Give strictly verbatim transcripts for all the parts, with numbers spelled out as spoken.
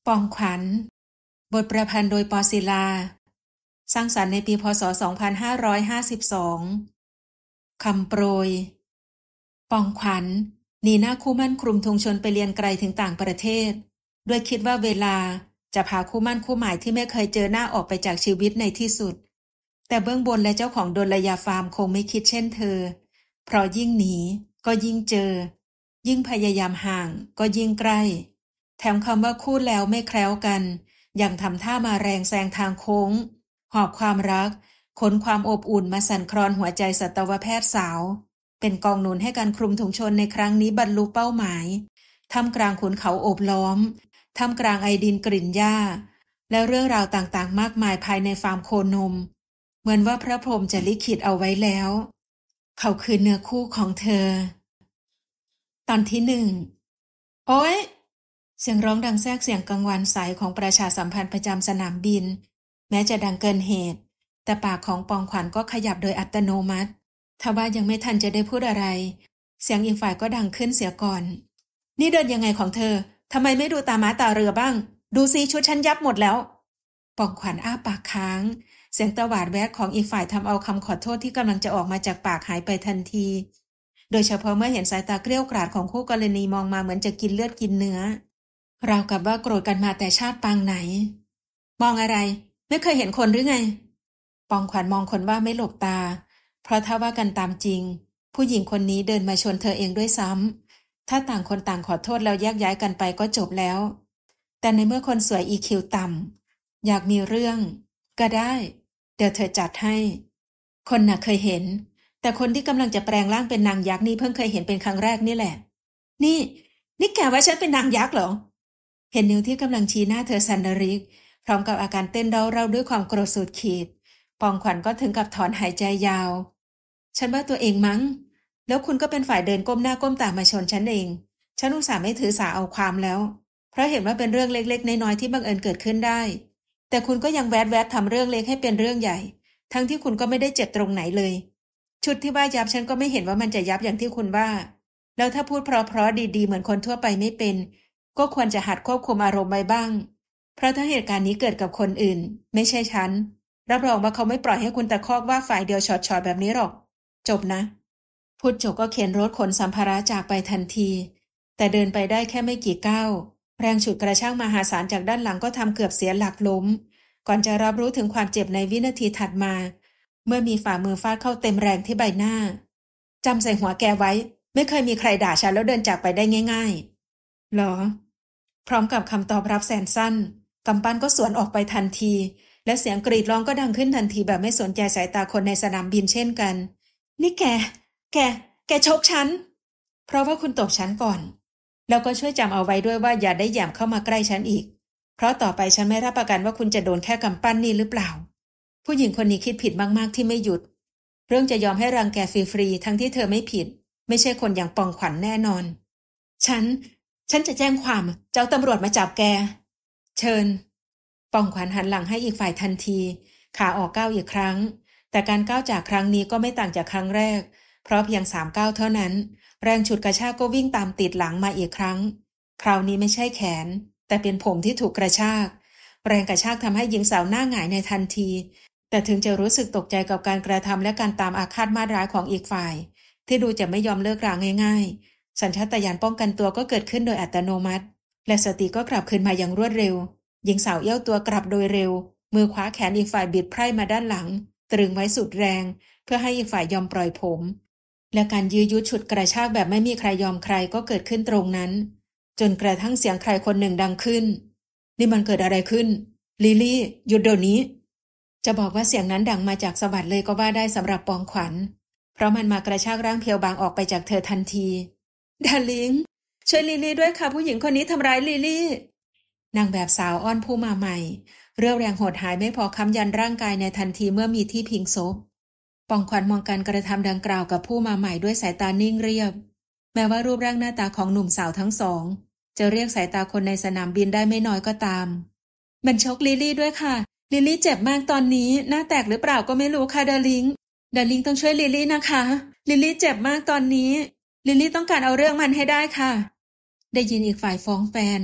ปองขวัญบทประพันธ์โดยปอศิลาสร้างสรรค์ในปีพ.ศ. สองพันห้าร้อยห้าสิบสองคำโปรยปองขวัญหนีหน้าคู่มั่นคลุมธงชนไปเรียนไกลถึงต่างประเทศด้วยคิดว่าเวลาจะพาคู่มั่นคู่หมายที่ไม่เคยเจอหน้าออกไปจากชีวิตในที่สุดแต่เบื้องบนและเจ้าของดลยาฟาร์มคงไม่คิดเช่นเธอเพราะยิ่งหนีก็ยิ่งเจอยิ่งพยายามห่างก็ยิ่งใกล้แถมคำว่าคู่แล้วไม่แคล้วกันยังทำท่ามาแรงแซงทางโค้งหอบความรักขนความอบอุ่นมาสั่นคลอนหัวใจสัตวแพทย์สาวเป็นกองหนุนให้การคลุมถุงชนในครั้งนี้บรรลุเป้าหมายท่ามกลางขุนเขาโอบล้อมท่ามกลางไอดินกลิ่นหญ้าและเรื่องราวต่างๆมากมายภายในฟาร์มโคนมเหมือนว่าพระพรหมจะลิขิตเอาไว้แล้วเขาคือเนื้อคู่ของเธอตอนที่หนึ่งโอ๊ยเสียงร้องดังแทรกเสียงกังวานใสของประชาสัมพันธ์ประจำสนามบินแม้จะดังเกินเหตุแต่ปากของปองขวัญก็ขยับโดยอัตโนมัติทว่ายังไม่ทันจะได้พูดอะไรเสียงอีกฝ่ายก็ดังขึ้นเสียก่อนนี่เดินยังไงของเธอทำไมไม่ดูตาม้าตาเรือบ้างดูซิชุดฉันยับหมดแล้วปองขวัญอ้าปากค้างเสียงตวาดแวดของอีกฝ่ายทำเอาคำขอโทษที่กำลังจะออกมาจากปากหายไปทันทีโดยเฉพาะเมื่อเห็นสายตาเกรี้ยวกราดของคู่กรณีมองมาเหมือนจะกินเลือดกินเนื้อราวกับว่าโกรธกันมาแต่ชาติปางไหนมองอะไรไม่เคยเห็นคนหรือไงปองขวัญมองคนว่าไม่หลบตาเพราะถ้าว่ากันตามจริงผู้หญิงคนนี้เดินมาชนเธอเองด้วยซ้ำถ้าต่างคนต่างขอโทษแล้วแยกย้ายกันไปก็จบแล้วแต่ในเมื่อคนสวย อี คิว ต่ำอยากมีเรื่องก็ได้เดี๋ยวเธอจัดให้คนน่ะเคยเห็นแต่คนที่กำลังจะแปลงร่างเป็นนางยักษ์นี่เพิ่งเคยเห็นเป็นครั้งแรกนี่แหละนี่นี่แกว่าฉันเป็นนางยักษ์เหรอเห็นนิ้วที่กำลังชี้หน้าเธอสันนริกพร้อมกับอาการเต้นเร่าๆด้วยความโกรธสุดขีดปองขวัญก็ถึงกับถอนหายใจยาวฉันว่าตัวเองมั้งแล้วคุณก็เป็นฝ่ายเดินก้มหน้าก้มตามาชนฉันเองฉันอุตส่าห์ไม่ถือสาเอาความแล้วเพราะเห็นว่าเป็นเรื่องเล็กๆน้อยๆที่บังเอิญเกิดขึ้นได้แต่คุณก็ยังแวดแวดทำเรื่องเล็กให้เป็นเรื่องใหญ่ทั้งที่คุณก็ไม่ได้เจ็บตรงไหนเลยชุดที่ว่ายับฉันก็ไม่เห็นว่ามันจะยับอย่างที่คุณว่าแล้วถ้าพูดเพราะๆดีๆเหมือนคนทั่วไปไม่เป็นก็ควรจะหัดควบคุมอารมณ์ไว้บ้างเพราะถ้าเหตุการณ์นี้เกิดกับคนอื่นไม่ใช่ฉันรับรองว่าเขาไม่ปล่อยให้คุณตะคอกว่าฝ่ายเดียวช็อตๆแบบนี้หรอกจบนะพูดจบก็เข็นรถขนสัมภาระจากไปทันทีแต่เดินไปได้แค่ไม่กี่ก้าวแรงฉุดกระชากมหาศาลจากด้านหลังก็ทำเกือบเสียหลักล้มก่อนจะรับรู้ถึงความเจ็บในวินาทีถัดมาเมื่อมีฝ่ามือฟาดเข้าเต็มแรงที่ใบหน้าจำใส่หัวแกไว้ไม่เคยมีใครด่าฉันแล้วเดินจากไปได้ง่ายๆหรอพร้อมกับคำตอบรับแสนสั้นกำปั้นก็สวนออกไปทันทีและเสียงกรีดร้องก็ดังขึ้นทันทีแบบไม่สนใจสายตาคนในสนามบินเช่นกันนี่แกแกแกชกฉันเพราะว่าคุณตบฉันก่อนแล้วก็ช่วยจำเอาไว้ด้วยว่าอย่าได้แหย่มเข้ามาใกล้ฉันอีกเพราะต่อไปฉันไม่รับประกันว่าคุณจะโดนแค่กำปั้นนี่หรือเปล่าผู้หญิงคนนี้คิดผิดมากๆที่ไม่หยุดเรื่องจะยอมให้รังแกฟรีๆทั้งที่เธอไม่ผิดไม่ใช่คนอย่างปองขวัญแน่นอนฉันฉันจะแจ้งความเจ้าตำรวจมาจับแกเชิญปองขวัญหันหลังให้อีกฝ่ายทันทีขาออกก้าวอีกครั้งแต่การก้าวจากครั้งนี้ก็ไม่ต่างจากครั้งแรกเพราะเพียงสามก้าวเท่านั้นแรงฉุดกระชากก็วิ่งตามติดหลังมาอีกครั้งคราวนี้ไม่ใช่แขนแต่เป็นผมที่ถูกกระชากแรงกระชากทำให้หญิงสาวหน้าหงายในทันทีแต่ถึงจะรู้สึกตกใจกับการกระทำและการตามอาฆาตมาดร้ายของอีกฝ่ายที่ดูจะไม่ยอมเลิกราง่ายๆสัญชาตญาณป้องกันตัวก็เกิดขึ้นโดยอัตโนมัติและสติก็กลับคืนมาอย่างรวดเร็วหญิงสาวเอี้ยวตัวกลับโดยเร็วมือขวาแขนอีกฝ่ายบิดไพร่มาด้านหลังตรึงไว้สุดแรงเพื่อให้อีกฝ่ายยอมปล่อยผมและการยื้อยุดฉุดกระชากแบบไม่มีใครยอมใครก็เกิดขึ้นตรงนั้นจนกระทั่งเสียงใครคนหนึ่งดังขึ้นนี่มันเกิดอะไรขึ้นลิลี่หยุดเดี๋ยวนี้จะบอกว่าเสียงนั้นดังมาจากสวรรค์เลยก็ว่าได้สำหรับปองขวัญเพราะมันมากระชากร่างเพียวบางออกไปจากเธอทันทีดาร์ลิงช่วยลิลี่ด้วยค่ะผู้หญิงคนนี้ทำร้ายลิลี่นางแบบสาวอ้อนผู้มาใหม่เรี่ยวแรงโหดหายไม่พอค้ำยันร่างกายในทันทีเมื่อมีที่พิงศพปองขวัญมองการกระทำดังกล่าวกับผู้มาใหม่ด้วยสายตานิ่งเรียบแม้ว่ารูปร่างหน้าตาของหนุ่มสาวทั้งสองจะเรียกสายตาคนในสนามบินได้ไม่น้อยก็ตามมันชกลิลี่ด้วยค่ะลิลี่เจ็บมากตอนนี้หน้าแตกหรือเปล่าก็ไม่รู้ค่ะดาร์ลิงดาร์ลิงต้องช่วยลิลี่นะคะลิลี่เจ็บมากตอนนี้ลิลี่ต้องการเอาเรื่องมันให้ได้ค่ะได้ยินอีกฝ่ายฟ้องแฟน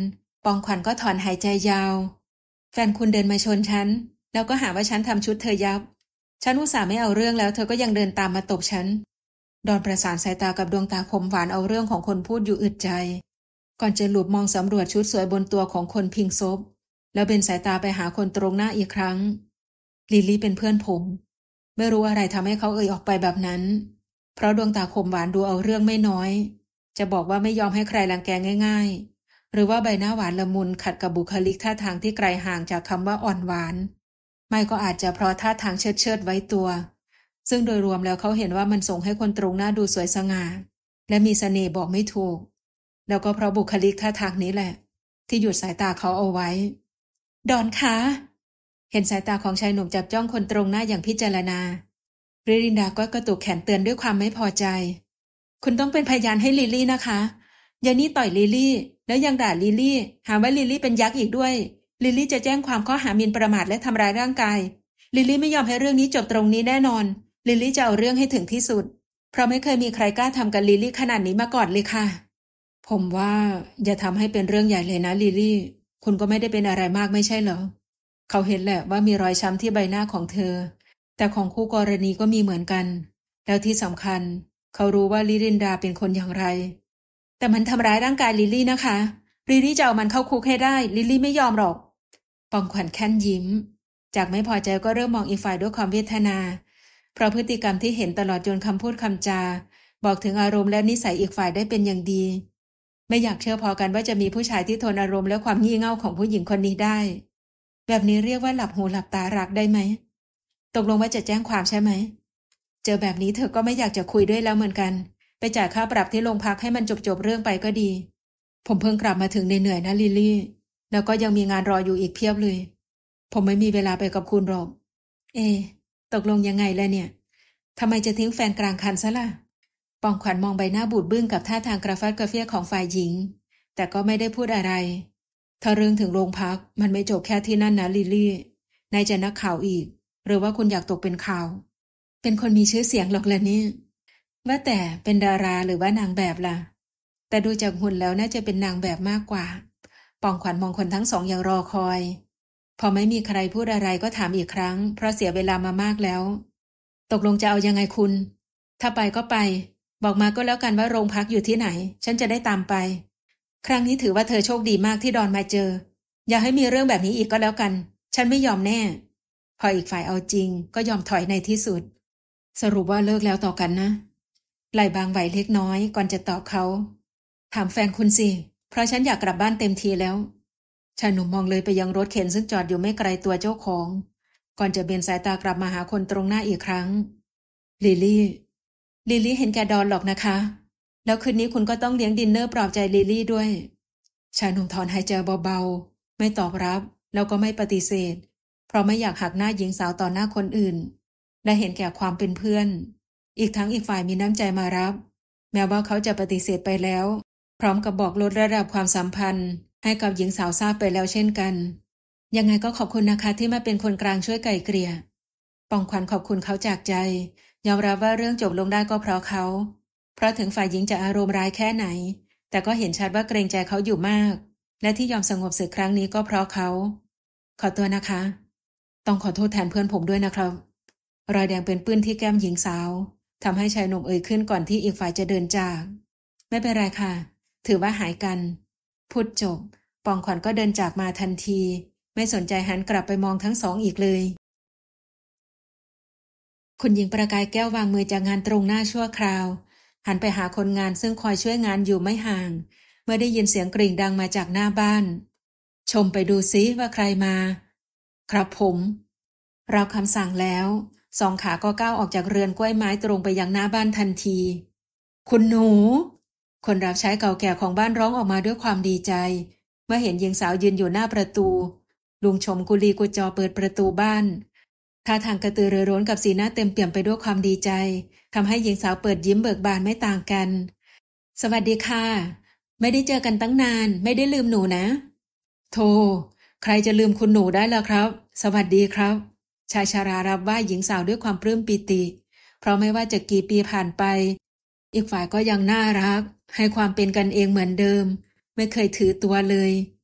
ปองขวัญก็ถอนหายใจยาวแฟนคุณเดินมาชนฉันแล้วก็หาว่าฉันทำชุดเธอยับฉันอุตส่าห์ไม่เอาเรื่องแล้วเธอก็ยังเดินตามมาตบฉันดอนประสานสายตากับดวงตาคมหวานเอาเรื่องของคนพูดอยู่อึดใจก่อนจะหลุบมองสำรวจชุดสวยบนตัวของคนพิงซบแล้วเบนสายตาไปหาคนตรงหน้าอีกครั้งลิลลี่เป็นเพื่อนผมไม่รู้อะไรทำให้เขาเอ่ยออกไปแบบนั้นเพราะดวงตาคมหวานดูเอาเรื่องไม่น้อยจะบอกว่าไม่ยอมให้ใครรังแกง่ายๆหรือว่าใบหน้าหวานละมุนขัดกับบุคลิกท่าทางที่ไกลห่างจากคำว่าอ่อนหวานไม่ก็อาจจะเพราะท่าทางเชิดเชิดไว้ตัวซึ่งโดยรวมแล้วเขาเห็นว่ามันส่งให้คนตรงหน้าดูสวยสง่าและมีเสน่ห์บอกไม่ถูกแล้วก็เพราะบุคลิกท่าทางนี้แหละที่หยุดสายตาเขาเอาไว้ดอนคะเห็นสายตาของชายหนุ่มจับจ้องคนตรงหน้าอย่างพิจารณาริรินดาก็กระตุกแขนเตือนด้วยความไม่พอใจคุณต้องเป็นพยานให้ลิลลี่นะคะยานี่ต่อยลิลลี่แล้วยังด่าลิลลี่หาว่าลิลลี่เป็นยักษ์อีกด้วยลิลลี่จะแจ้งความข้อหาหมิ่นประมาทและทำร้ายร่างกายลิลลี่ไม่ยอมให้เรื่องนี้จบตรงนี้แน่นอนลิลลี่จะเอาเรื่องให้ถึงที่สุดเพราะไม่เคยมีใครกล้าทำกับลิลลี่ขนาดนี้มาก่อนเลยค่ะผมว่าอย่าทำให้เป็นเรื่องใหญ่เลยนะลิลลี่คุณก็ไม่ได้เป็นอะไรมากไม่ใช่เหรอเขาเห็นแหละว่ามีรอยช้ำที่ใบหน้าของเธอแต่ของคู่กรณีก็มีเหมือนกันแล้วที่สำคัญเขารู้ว่าลิลินดาเป็นคนอย่างไรแต่มันทำร้ายร่างกายลิลลี่นะคะลิลลี่จะเอามันเข้าคุกให้ได้ลิลลี่ไม่ยอมหรอกปองขวัญแค่นยิ้มจากไม่พอใจก็เริ่มมองอีกฝ่ายด้วยความเวทนาเพราะพฤติกรรมที่เห็นตลอดจนคำพูดคำจาบอกถึงอารมณ์และนิสัยอีกฝ่ายได้เป็นอย่างดีไม่อยากเชื่อพอกันว่าจะมีผู้ชายที่ทนอารมณ์และความงี่เง่าของผู้หญิงคนนี้ได้แบบนี้เรียกว่าหลับหูหลับตารักได้ไหมตกลงว่าจะแจ้งความใช่ไหมเจอแบบนี้เธอก็ไม่อยากจะคุยด้วยแล้วเหมือนกันไปจ่ายค่าปรับที่โรงพักให้มันจบๆเรื่องไปก็ดีผมเพิ่งกลับมาถึงเหนื่อยๆนะลิลลี่แล้วก็ยังมีงานรออยู่อีกเพียบเลยผมไม่มีเวลาไปกับคุณหรอกเอตกลงยังไงล่ะเนี่ยทำไมจะทิ้งแฟนกลางคันซะล่ะปองขวัญมองใบหน้าบูดบึ้งกับท่าทางกระฟัดกระเฟี้ยของฝ่ายหญิงแต่ก็ไม่ได้พูดอะไรถ้าเรื่องถึงโรงพักมันไม่จบแค่ที่นั่นนะลิลลี่นายจะนักข่าวอีกหรือว่าคุณอยากตกเป็นข่าวเป็นคนมีชื่อเสียงหรอกล่ะนี่ว่าแต่เป็นดาราหรือว่านางแบบล่ะแต่ดูจากหุ่นแล้วน่าจะเป็นนางแบบมากกว่าปองขวัญมองคนทั้งสองอย่างรอคอยพอไม่มีใครพูดอะไรก็ถามอีกครั้งเพราะเสียเวลามามากแล้วตกลงจะเอายังไงคุณถ้าไปก็ไปบอกมาก็แล้วกันว่าโรงพักอยู่ที่ไหนฉันจะได้ตามไปครั้งนี้ถือว่าเธอโชคดีมากที่ดอนมาเจออย่าให้มีเรื่องแบบนี้อีกก็แล้วกันฉันไม่ยอมแน่พออีกฝ่ายเอาจริงก็ยอมถอยในที่สุดสรุปว่าเลิกแล้วต่อกันนะไหล่บางไหวเล็กน้อยก่อนจะตอบเขาถามแฟนคุณสิเพราะฉันอยากกลับบ้านเต็มทีแล้วชายหนุ่มมองเลยไปยังรถเข็นซึ่งจอดอยู่ไม่ไกลตัวเจ้าของก่อนจะเบนสายตากลับมาหาคนตรงหน้าอีกครั้งลิลลี่ลิลลี่เห็นแกดอนหรอกนะคะแล้วคืนนี้คุณก็ต้องเลี้ยงดินเนอร์ปลอบใจลิลลี่ด้วยชายหนุ่มถอนหายใจเบาๆไม่ตอบรับแล้วก็ไม่ปฏิเสธเพราะไม่อยากหักหน้าหญิงสาวต่อหน้าคนอื่นและเห็นแก่ความเป็นเพื่อนอีกทั้งอีกฝ่ายมีน้ำใจมารับแม้ว่าเขาจะปฏิเสธไปแล้วพร้อมกับบอกลดระดับความสัมพันธ์ให้กับหญิงสาวทราบไปแล้วเช่นกันยังไงก็ขอบคุณนะคะที่มาเป็นคนกลางช่วยไกล่เกลี่ยปองขวัญขอบคุณเขาจากใจยอมรับว่าเรื่องจบลงได้ก็เพราะเขาเพราะถึงฝ่ายหญิงจะอารมณ์ร้ายแค่ไหนแต่ก็เห็นชัดว่าเกรงใจเขาอยู่มากและที่ยอมสงบศึกครั้งนี้ก็เพราะเขาขอตัวนะคะต้องขอโทษแทนเพื่อนผมด้วยนะครับรอยแดงเป็นปื้นที่แก้มหญิงสาวทำให้ชายหนุ่มเอ่ยขึ้นก่อนที่อีกฝ่ายจะเดินจากไม่เป็นไรค่ะถือว่าหายกันพูดจบปองขวัญก็เดินจากมาทันทีไม่สนใจหันกลับไปมองทั้งสองอีกเลยคุณหญิงประกายแก้ววางมือจากงานตรงหน้าชั่วคราวหันไปหาคนงานซึ่งคอยช่วยงานอยู่ไม่ห่างเมื่อได้ยินเสียงกริ่งดังมาจากหน้าบ้านชมไปดูซิว่าใครมาครับผมรับคำสั่งแล้วสองขาก็ก้าวออกจากเรือนกล้วยไม้ตรงไปยังหน้าบ้านทันทีคุณหนูคนรับใช้เก่าแก่ของบ้านร้องออกมาด้วยความดีใจเมื่อเห็นหญิงสาวยืนอยู่หน้าประตูลุงชมกุลีกุจอเปิดประตูบ้านท่าทางกระตือรือร้นกับสีหน้าเต็มเปี่ยมไปด้วยความดีใจทำให้หญิงสาวเปิดยิ้มเบิกบานไม่ต่างกันสวัสดีค่ะไม่ได้เจอกันตั้งนานไม่ได้ลืมหนูนะโธ่ใครจะลืมคุณหนูได้ล่ะครับสวัสดีครับชายชรารับว่าหญิงสาวด้วยความปลื้มปิติเพราะไม่ว่าจะกี่ปีผ่านไปอีกฝ่ายก็ยังน่ารักให้ความเป็นกันเองเหมือนเดิมไม่เคยถือตัวเลย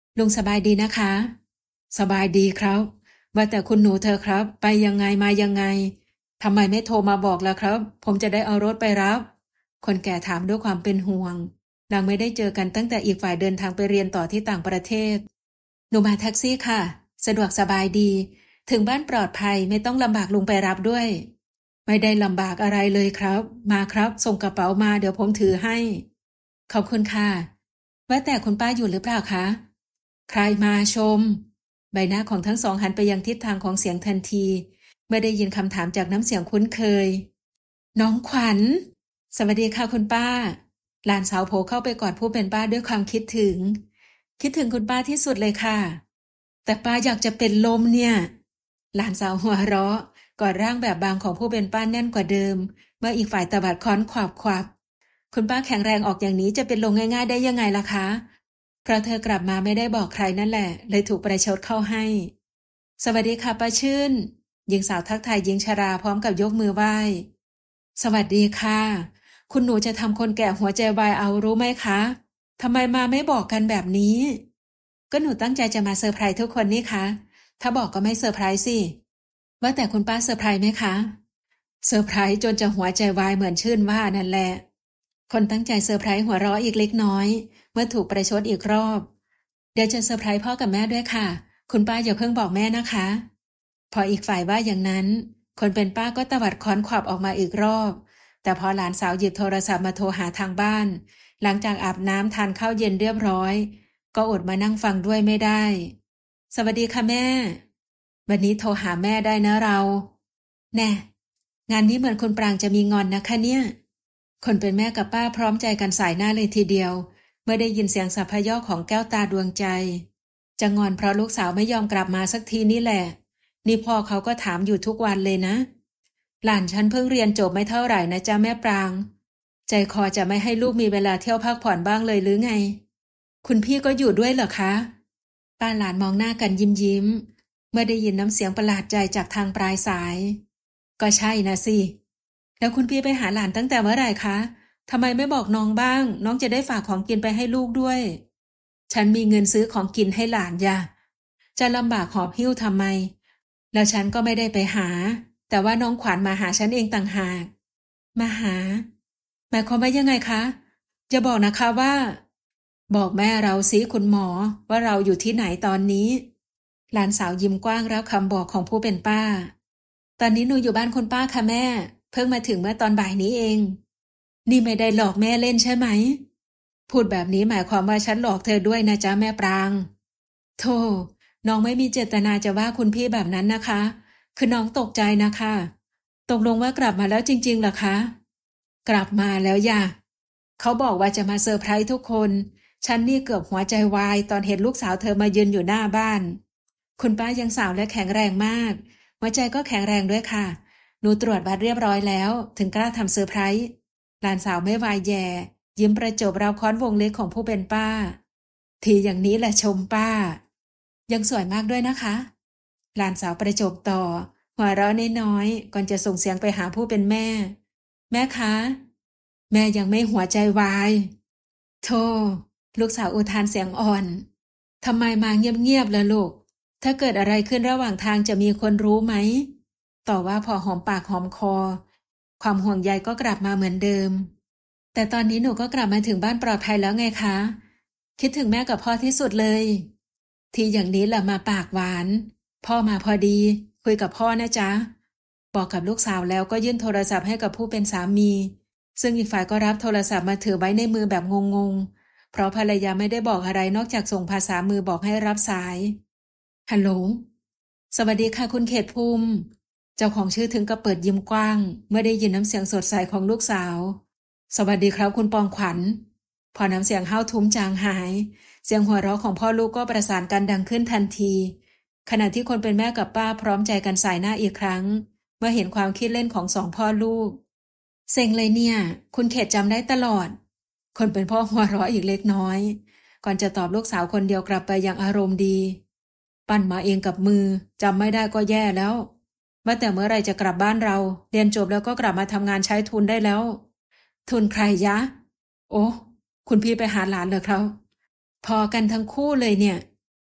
ลุงสบายดีนะคะสบายดีครับว่าแต่คุณหนูเธอครับไปยังไงมายังไงทำไมไม่โทรมาบอกล่ะครับผมจะได้เอารถไปรับคนแก่ถามด้วยความเป็นห่วงนางไม่ได้เจอกันตั้งแต่อีกฝ่ายเดินทางไปเรียนต่อที่ต่างประเทศหนูมาแท็กซี่ค่ะสะดวกสบายดีถึงบ้านปลอดภัยไม่ต้องลำบากลุงไปรับด้วยไม่ได้ลำบากอะไรเลยครับมาครับส่งกระเป๋ามาเดี๋ยวผมถือให้ขอบคุณค่ะว่าแต่คุณป้าอยู่หรือเปล่าคะใครมาชมใบหน้าของทั้งสองหันไปยังทิศทางของเสียงทันทีเมื่อได้ยินคำถามจากน้ำเสียงคุ้นเคยน้องขวัญสวัสดีค่ะคุณป้าหลานสาวโผล่เข้าไปกอดผู้เป็นป้าด้วยความคิดถึงคิดถึงคุณป้าที่สุดเลยค่ะแต่ป้าอยากจะเป็นลมเนี่ยหลานสาวหัวเราะกอดร่างแบบบางของผู้เป็นป้าแน่นกว่าเดิมเมื่ออีกฝ่ายตบัดค้อนขวับขวับคุณป้าแข็งแรงออกอย่างนี้จะเป็นลมง่ายๆได้ยังไงล่ะคะเพราะเธอกลับมาไม่ได้บอกใครนั่นแหละเลยถูกประชดเข้าให้สวัสดีค่ะป้าชื่นหญิงสาวทักทายหญิงชราพร้อมกับยกมือไหว้สวัสดีค่ะคุณหนูจะทำคนแก่หัวใจวายเอารู้ไหมคะทำไมมาไม่บอกกันแบบนี้ก็หนูตั้งใจจะมาเซอร์ไพรส์ทุกคนนี่คะถ้าบอกก็ไม่เซอร์ไพรส์สิว่าแต่คุณป้าเซอร์ไพรส์ไหมคะเซอร์ไพรส์จนจะหัวใจวายเหมือนชื่นว่านั่นแหละคนตั้งใจเซอร์ไพรส์หัวเราะอีกเล็กน้อยเมื่อถูกประชดอีกรอบเดี๋ยวจะเซอร์ไพรส์พ่อกับแม่ด้วยค่ะคุณป้าอย่าเพิ่งบอกแม่นะคะพออีกฝ่ายว่าอย่างนั้นคนเป็นป้าก็ตวัดค้อนขวับออกมาอีกรอบแต่พอหลานสาวหยิบโทรศัพท์มาโทรหาทางบ้านหลังจากอาบน้ำทานข้าวเย็นเรียบร้อยก็อดมานั่งฟังด้วยไม่ได้สวัสดีค่ะแม่วันนี้โทรหาแม่ได้นะเราแน่งานนี้เหมือนคุณปรางจะมีงอนนะคะเนี่ยคนเป็นแม่กับป้าพร้อมใจกันสายหน้าเลยทีเดียวเมื่อได้ยินเสียงสัพพยอกของแก้วตาดวงใจจะงอนเพราะลูกสาวไม่ยอมกลับมาสักทีนี่แหละนี่พ่อเขาก็ถามอยู่ทุกวันเลยนะหลานฉันเพิ่งเรียนจบไม่เท่าไหร่นะจ๊ะแม่ปรางใจคอจะไม่ให้ลูกมีเวลาเที่ยวพักผ่อนบ้างเลยหรือไงคุณพี่ก็อยู่ด้วยเหรอคะป้าหลานมองหน้ากันยิ้มยิ้มเมื่อได้ยินน้ำเสียงประหลาดใจจากทางปลายสายก็ใช่นะสิแล้วคุณพี่ไปหาหลานตั้งแต่เมื่อไหร่คะทำไมไม่บอกน้องบ้างน้องจะได้ฝากของกินไปให้ลูกด้วยฉันมีเงินซื้อของกินให้หลานย่ะจะลำบากหอบหิ้วทำไมแล้วฉันก็ไม่ได้ไปหาแต่ว่าน้องขวัญมาหาฉันเองต่างหากมาหาหมายความว่ายังไงคะจะบอกนะคะว่าบอกแม่เราสิคุณหมอว่าเราอยู่ที่ไหนตอนนี้หลานสาวยิ้มกว้างรับคำบอกของผู้เป็นป้าตอนนี้หนูอยู่บ้านคุณป้าค่ะแม่เพิ่งมาถึงเมื่อตอนบ่ายนี้เองนี่ไม่ได้หลอกแม่เล่นใช่ไหมพูดแบบนี้หมายความว่าฉันหลอกเธอด้วยนะจ๊ะแม่ปรางโธ่น้องไม่มีเจตนาจะว่าคุณพี่แบบนั้นนะคะคือน้องตกใจนะคะตกลงว่ากลับมาแล้วจริงๆเหรอคะกลับมาแล้วย่ะเขาบอกว่าจะมาเซอร์ไพรส์ทุกคนฉันนี่เกือบหัวใจวายตอนเห็นลูกสาวเธอมายืนอยู่หน้าบ้านคุณป้ายังสาวและแข็งแรงมากหัวใจก็แข็งแรงด้วยค่ะหนูตรวจบัตรเรียบร้อยแล้วถึงกล้าทำเซอร์ไพรส์หลานสาวไม่วายแย่ยิ้มประจบราวค้อนวงเล็กของผู้เป็นป้าทีอย่างนี้แหละชมป้ายังสวยมากด้วยนะคะหลานสาวประจบต่อหัวเราะน้อยๆก่อนจะส่งเสียงไปหาผู้เป็นแม่แม่คะแม่ยังไม่หัวใจวายโธ่ลูกสาวอุทานเสียงอ่อนทำไมมาเงียบๆล่ะลูกถ้าเกิดอะไรขึ้นระหว่างทางจะมีคนรู้ไหมต่อว่าพอหอมปากหอมคอความห่วงใยก็กลับมาเหมือนเดิมแต่ตอนนี้หนูก็กลับมาถึงบ้านปลอดภัยแล้วไงคะคิดถึงแม่กับพ่อที่สุดเลยที่อย่างนี้แหละมาปากหวานพ่อมาพอดีคุยกับพ่อนะจ๊ะบอกกับลูกสาวแล้วก็ยื่นโทรศัพท์ให้กับผู้เป็นสามีซึ่งอีกฝ่ายก็รับโทรศัพท์มาถือไว้ในมือแบบงงๆเพราะภรรยาไม่ได้บอกอะไรนอกจากส่งภาษามือบอกให้รับสายฮัลโหลสวัสดีค่ะคุณเขตภูมิเจ้าของชื่อถึงกับเปิดยิ้มกว้างเมื่อได้ยินน้ำเสียงสดใสของลูกสาวสวัสดีครับคุณปองขวัญพอน้ำเสียงห้าวทุ้มจางหายเสียงหัวเราะของพ่อลูกก็ประสานกันดังขึ้นทันทีขณะที่คนเป็นแม่กับป้าพร้อมใจกันสายหน้าอีกครั้งเมื่อเห็นความคิดเล่นของสองพ่อลูกเซ็งเลยเนี่ยคุณเขตจำได้ตลอดคนเป็นพ่อหัวเราะอีกเล็กน้อยก่อนจะตอบลูกสาวคนเดียวกลับไปอย่างอารมณ์ดีปั้นมาเองกับมือจำไม่ได้ก็แย่แล้วว่าแต่เมื่อไรจะกลับบ้านเราเรียนจบแล้วก็กลับมาทำงานใช้ทุนได้แล้วทุนใครยะโอ้คุณพี่ไปหาหลานเหรอครับพอกันทั้งคู่เลยเนี่ย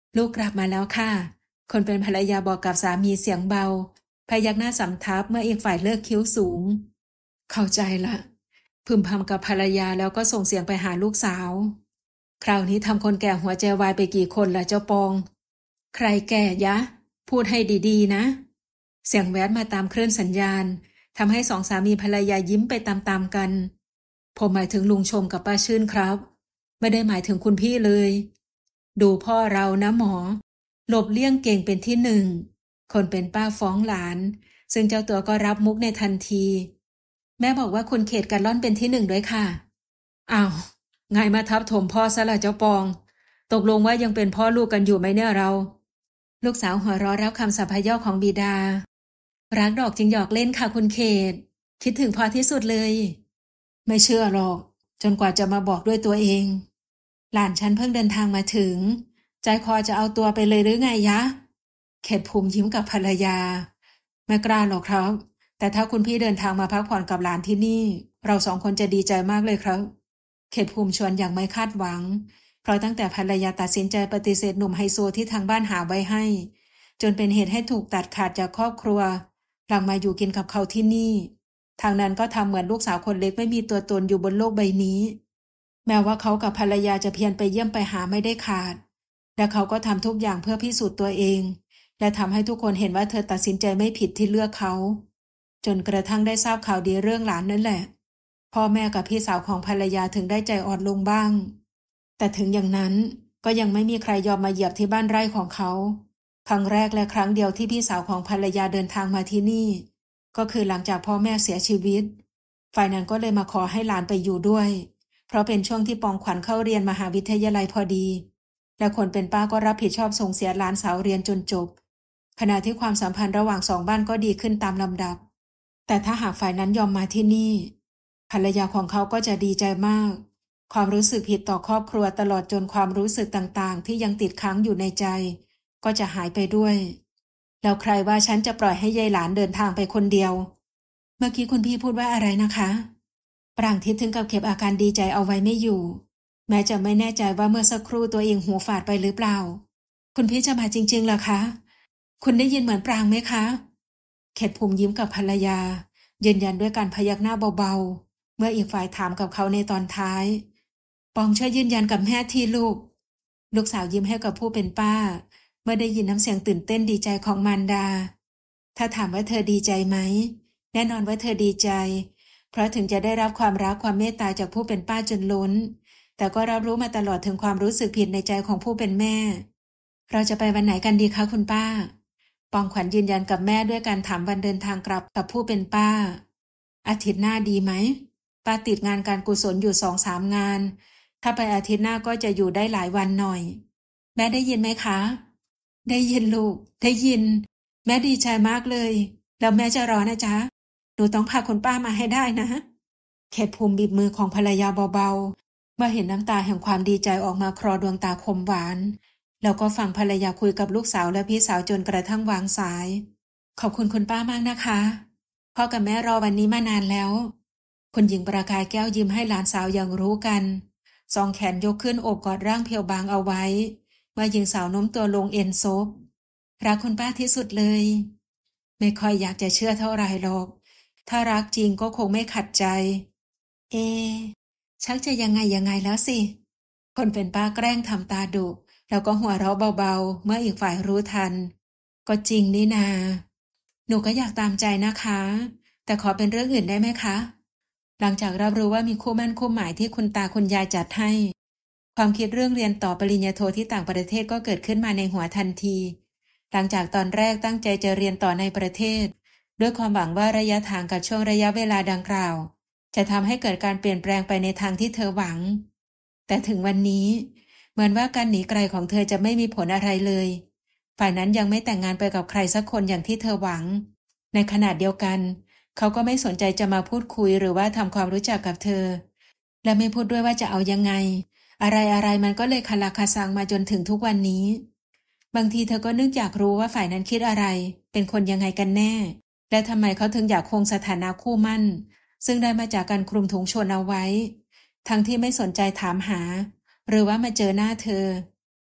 ลูกกลับมาแล้วค่ะคนเป็นภรรยาบอกกับสามีเสียงเบาพยักหน้าสำทับเมื่ออีกฝ่ายเลิกคิ้วสูงเข้าใจละพึมพำกับภรรยาแล้วก็ส่งเสียงไปหาลูกสาวคราวนี้ทำคนแก่หัวใจวายไปกี่คนล่ะเจ้าปองใครแก่ยะพูดให้ดีๆนะเสียงแวดมาตามคลื่นสัญญาณทำให้สองสามีภรรยายิ้มไปตามๆกันผมหมายถึงลุงชมกับป้าชื่นครับไม่ได้หมายถึงคุณพี่เลยดูพ่อเรานะหมอหลบเลี่ยงเก่งเป็นที่หนึ่งคนเป็นป้าฟ้องหลานซึ่งเจ้าตัวก็รับมุกในทันทีแม่บอกว่าคุณเขตกันล่อนเป็นที่หนึ่งด้วยค่ะอ้าวไงมาทับถมพ่อซะละเจ้าปองตกลงว่ายังเป็นพ่อลูกกันอยู่ไหมเนี่ยเราลูกสาวหัวเราะรับคำสัพยอกของบิดารักดอกจึงหยอกเล่นค่ะคุณเขตคิดถึงพ่อที่สุดเลยไม่เชื่อหรอกจนกว่าจะมาบอกด้วยตัวเองหลานฉันเพิ่งเดินทางมาถึงใจคอจะเอาตัวไปเลยหรือไงยะเขตภูมิยิ้มกับภรรยาไม่กล้าหรอกครับแต่ถ้าคุณพี่เดินทางมาพักผ่อนกับหลานที่นี่เราสองคนจะดีใจมากเลยครับเขตภูมิชวนอย่างไม่คาดหวังเพราะตั้งแต่ภรรยาตัดสินใจปฏิเสธหนุ่มไฮโซที่ทางบ้านหาไว้ให้จนเป็นเหตุให้ถูกตัดขาดจากครอบครัวหลังมาอยู่กินกับเขาที่นี่ทางนั้นก็ทำเหมือนลูกสาวคนเล็กไม่มีตัวตนอยู่บนโลกใบนี้แม้ว่าเขากับภรรยาจะเพียรไปเยี่ยมไปหาไม่ได้ขาดและเขาก็ทำทุกอย่างเพื่อพิสูจน์ตัวเองและทำให้ทุกคนเห็นว่าเธอตัดสินใจไม่ผิดที่เลือกเขาจนกระทั่งได้ทราบข่าวดีเรื่องหลานนั่นแหละพ่อแม่กับพี่สาวของภรรยาถึงได้ใจอ่อนลงบ้างแต่ถึงอย่างนั้นก็ยังไม่มีใครยอมมาเหยียบที่บ้านไร่ของเขาครั้งแรกและครั้งเดียวที่พี่สาวของภรรยาเดินทางมาที่นี่ก็คือหลังจากพ่อแม่เสียชีวิตฝ่ายนั้นก็เลยมาขอให้หลานไปอยู่ด้วยเพราะเป็นช่วงที่ปองขวัญเข้าเรียนมหาวิทยาลัยพอดีและคนเป็นป้าก็รับผิดชอบส่งเสียหลานสาวเรียนจนจบขณะที่ความสัมพันธ์ระหว่างสองบ้านก็ดีขึ้นตามลำดับแต่ถ้าหากฝ่ายนั้นยอมมาที่นี่ภรรยาของเขาก็จะดีใจมากความรู้สึกผิดต่อครอบครัวตลอดจนความรู้สึกต่างๆที่ยังติดค้างอยู่ในใจก็จะหายไปด้วยแล้วใครว่าฉันจะปล่อยให้ยายหลานเดินทางไปคนเดียวเมื่อกี้คุณพี่พูดว่าอะไรนะคะปรางทิพย์ถึงกับเก็บอาการดีใจเอาไว้ไม่อยู่แม้จะไม่แน่ใจว่าเมื่อสักครู่ตัวเองหูฝาดไปหรือเปล่าคุณพี่จะมาจริงๆเหรอคะคุณได้ยินเหมือนปรางไหมคะเขตภูมิยิ้มกับภรรยายืนยันด้วยการพยักหน้าเบาๆเมื่ออีกฝ่ายถามกับเขาในตอนท้ายปองช่วยยืนยันกับแม่ทีลูกลูกสาวยิ้มให้กับผู้เป็นป้าเมื่อได้ยินน้ำเสียงตื่นเต้นดีใจของมารดาถ้าถามว่าเธอดีใจไหมแน่นอนว่าเธอดีใจเพราะถึงจะได้รับความรักความเมตตาจากผู้เป็นป้าจนล้นแต่ก็รับรู้มาตลอดถึงความรู้สึกผิดในใจของผู้เป็นแม่เราจะไปวันไหนกันดีคะคุณป้าปองขวัญยืนยันกับแม่ด้วยการถามวันเดินทางกลับกับผู้เป็นป้าอาทิตย์หน้าดีไหมป้าติดงานการกุศลอยู่สองสามงานถ้าไปอาทิตย์หน้าก็จะอยู่ได้หลายวันหน่อยแม่ได้ยินไหมคะได้ยินลูกได้ยินแม่ดีใจมากเลยแล้วแม่จะรอนะจ๊ะหนูต้องพาคุณป้ามาให้ได้นะเขตภูมิบีบมือของภรรยาเบาๆเมื่อเห็นน้ำตาแห่งความดีใจออกมาคลอดวงตาคมหวานแล้วก็ฟังภรรยาคุยกับลูกสาวและพี่สาวจนกระทั่งวางสายขอบคุณคุณป้ามากนะคะพ่อกับแม่รอวันนี้มานานแล้วคุณหญิงประกายแก้วยิ้มให้หลานสาวอย่างรู้กันสองแขนยกขึ้นโอบกอดร่างเพียวบางเอาไว้เมื่อหญิงสาวโน้มตัวลงเอ็นซบรักคุณป้าที่สุดเลยไม่ค่อยอยากจะเชื่อเท่าไหร่หรอกถ้ารักจริงก็คงไม่ขัดใจเอชักจะยังไงยังไงแล้วสิคนเป็นป้าแกล้งทำตาดุแล้วก็หัวเราะเบาๆเมื่ออีกฝ่ายรู้ทันก็จริงนี่นาหนูก็อยากตามใจนะคะแต่ขอเป็นเรื่องอื่นได้ไหมคะหลังจากรับรู้ว่ามีคู่มั่นคู่หมายที่คุณตาคุณยายจัดให้ความคิดเรื่องเรียนต่อปริญญาโทที่ต่างประเทศก็เกิดขึ้นมาในหัวทันทีหลังจากตอนแรกตั้งใจจะเรียนต่อในประเทศด้วยความหวังว่าระยะทางกับช่วงระยะเวลาดังกล่าวจะทำให้เกิดการเปลี่ยนแปลงไปในทางที่เธอหวังแต่ถึงวันนี้เหมือนว่าการหนีไกลของเธอจะไม่มีผลอะไรเลยฝ่ายนั้นยังไม่แต่งงานไปกับใครสักคนอย่างที่เธอหวังในขณะเดียวกันเขาก็ไม่สนใจจะมาพูดคุยหรือว่าทำความรู้จักกับเธอและไม่พูดด้วยว่าจะเอายังไงอะไรอะไรมันก็เลยคลาคาซังมาจนถึงทุกวันนี้บางทีเธอก็นึกอยากรู้ว่าฝ่ายนั้นคิดอะไรเป็นคนยังไงกันแน่และทำไมเขาถึงอยากคงสถานะคู่มั่นซึ่งได้มาจากการคลุมถุงชนเอาไว้ทั้งที่ไม่สนใจถามหาหรือว่ามาเจอหน้าเธอ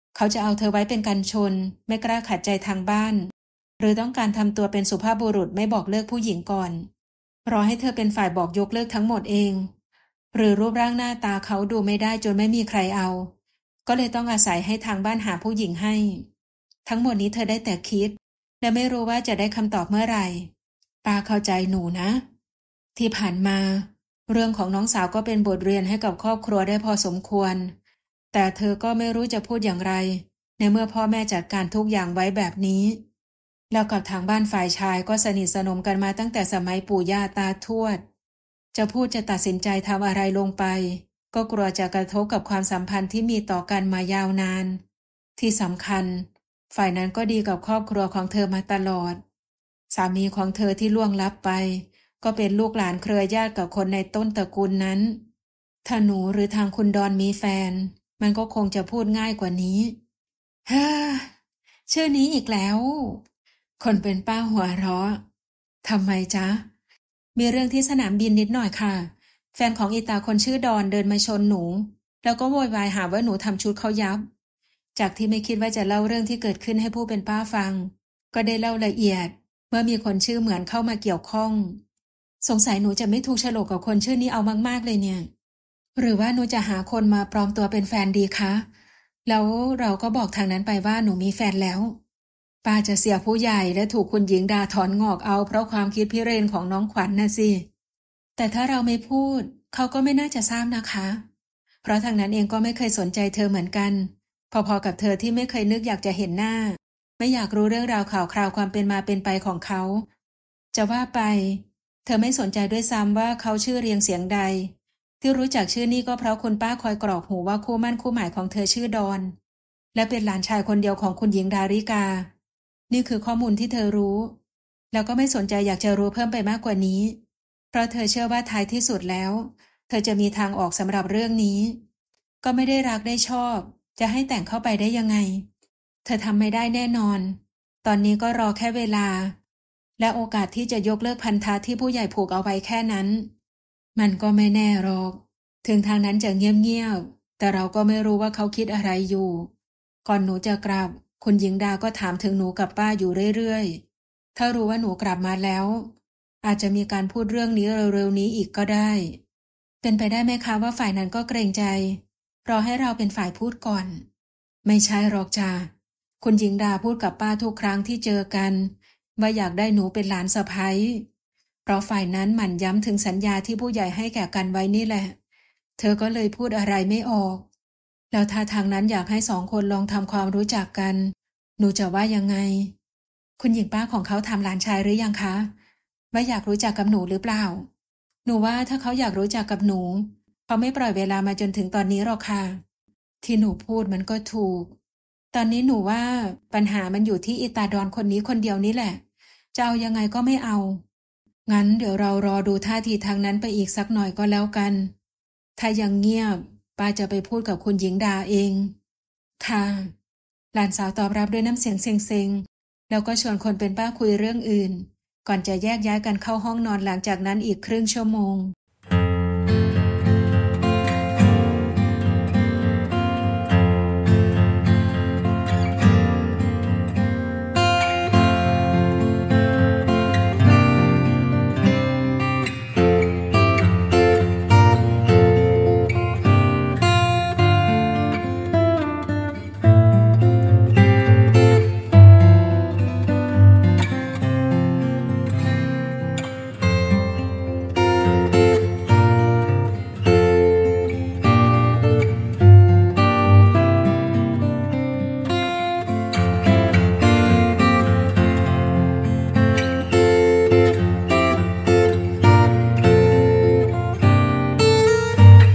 เขาจะเอาเธอไว้เป็นกันชนไม่กล้าขัดใจทางบ้านหรือต้องการทำตัวเป็นสุภาพบุรุษไม่บอกเลิกผู้หญิงก่อนรอให้เธอเป็นฝ่ายบอกยกเลิกทั้งหมดเองหรือรูปร่างหน้าตาเขาดูไม่ได้จนไม่มีใครเอาก็เลยต้องอาศัยให้ทางบ้านหาผู้หญิงให้ทั้งหมดนี้เธอได้แต่คิดและไม่รู้ว่าจะได้คำตอบเมื่อไหร่ป้าเข้าใจหนูนะที่ผ่านมาเรื่องของน้องสาวก็เป็นบทเรียนให้กับครอบครัวได้พอสมควรแต่เธอก็ไม่รู้จะพูดอย่างไรในเมื่อพ่อแม่จัดการทุกอย่างไว้แบบนี้แล้วกับทางบ้านฝ่ายชายก็สนิทสนมกันมาตั้งแต่สมัยปู่ย่าตาทวดจะพูดจะตัดสินใจทำอะไรลงไปก็กลัวจะกระทบกับความสัมพันธ์ที่มีต่อกันมายาวนานที่สำคัญฝ่ายนั้นก็ดีกับครอบครัวของเธอมาตลอดสามีของเธอที่ล่วงลับไปก็เป็นลูกหลานเครือญาติกับคนในต้นตระกูลนั้นถ้าหนูหรือทางคุณดอนมีแฟนมันก็คงจะพูดง่ายกว่านี้เฮ้อชื่อนี้อีกแล้วคนเป็นป้าหัวเราะทำไมจ๊ะมีเรื่องที่สนามบินนิดหน่อยค่ะแฟนของอีตาคนชื่อดอนเดินมาชนหนูแล้วก็โวยวายหาว่าหนูทำชุดเขายับจากที่ไม่คิดว่าจะเล่าเรื่องที่เกิดขึ้นให้ผู้เป็นป้าฟังก็ได้เล่าละเอียดเมื่อมีคนชื่อเหมือนเข้ามาเกี่ยวข้องสงสัยหนูจะไม่ถูกโฉลกกับคนชื่อนี้เอามากๆเลยเนี่ยหรือว่าหนูจะหาคนมาปลอมตัวเป็นแฟนดีคะแล้วเราก็บอกทางนั้นไปว่าหนูมีแฟนแล้วป้าจะเสียผู้ใหญ่และถูกคุณหญิงด่าถอนงอกเอาเพราะความคิดพิเรนของน้องขวัญ น, น่ะสิแต่ถ้าเราไม่พูดเขาก็ไม่น่าจะทราบนะคะเพราะทางนั้นเองก็ไม่เคยสนใจเธอเหมือนกันพอๆกับเธอที่ไม่เคยนึกอยากจะเห็นหน้าไม่อยากรู้เรื่องราวข่าวคราวความเป็นมาเป็นไปของเขาจะว่าไปเธอไม่สนใจด้วยซ้ำว่าเขาชื่อเรียงเสียงใดที่รู้จักชื่อนี้ก็เพราะคุณป้าคอยกรอกหูว่าคู่มั่นคู่หมายของเธอชื่อดอนและเป็นหลานชายคนเดียวของคุณหญิงดาริกานี่คือข้อมูลที่เธอรู้แล้วก็ไม่สนใจอยากจะรู้เพิ่มไปมากกว่านี้เพราะเธอเชื่อว่าท้ายที่สุดแล้วเธอจะมีทางออกสำหรับเรื่องนี้ก็ไม่ได้รักได้ชอบจะให้แต่งเข้าไปได้ยังไงเธอทำไม่ได้แน่นอนตอนนี้ก็รอแค่เวลาและโอกาสที่จะยกเลิกพันธะที่ผู้ใหญ่ผูกเอาไว้แค่นั้นมันก็ไม่แน่หรอกถึงทางนั้นจะเงียบๆแต่เราก็ไม่รู้ว่าเขาคิดอะไรอยู่ก่อนหนูจะกลับคุณหญิงดาก็ถามถึงหนูกับป้าอยู่เรื่อยๆถ้ารู้ว่าหนูกลับมาแล้วอาจจะมีการพูดเรื่องนี้เร็วๆนี้อีกก็ได้เป็นไปได้ไหมคะว่าฝ่ายนั้นก็เกรงใจรอให้เราเป็นฝ่ายพูดก่อนไม่ใช่หรอกจ้าคุณหญิงดาพูดกับป้าทุกครั้งที่เจอกันว่าอยากได้หนูเป็นหลานสะใภ้เพราะฝ่ายนั้นหมั่นย้ำถึงสัญญาที่ผู้ใหญ่ให้แก่กันไว้นี่แหละเธอก็เลยพูดอะไรไม่ออกแล้วถ้าทางนั้นอยากให้สองคนลองทำความรู้จักกันหนูจะว่ายังไงคุณหญิงป้าของเขาถามหลานชายหรือยังคะว่าอยากรู้จักกับหนูหรือเปล่าหนูว่าถ้าเขาอยากรู้จักกับหนูเขาไม่ปล่อยเวลามาจนถึงตอนนี้หรอกค่ะที่หนูพูดมันก็ถูกตอนนี้หนูว่าปัญหามันอยู่ที่อีตาดอนคนนี้คนเดียวนี่แหละจะเอายังไงก็ไม่เอางั้นเดี๋ยวเรารอดูท่าทีทางนั้นไปอีกสักหน่อยก็แล้วกันถ้ายังเงียบป้าจะไปพูดกับคุณหญิงดาเองค่ะหลานสาวตอบรับด้วยน้ำเสียงเซ็งๆแล้วก็ชวนคนเป็นป้าคุยเรื่องอื่นก่อนจะแยกย้ายกันเข้าห้องนอนหลังจากนั้นอีกครึ่งชั่วโมง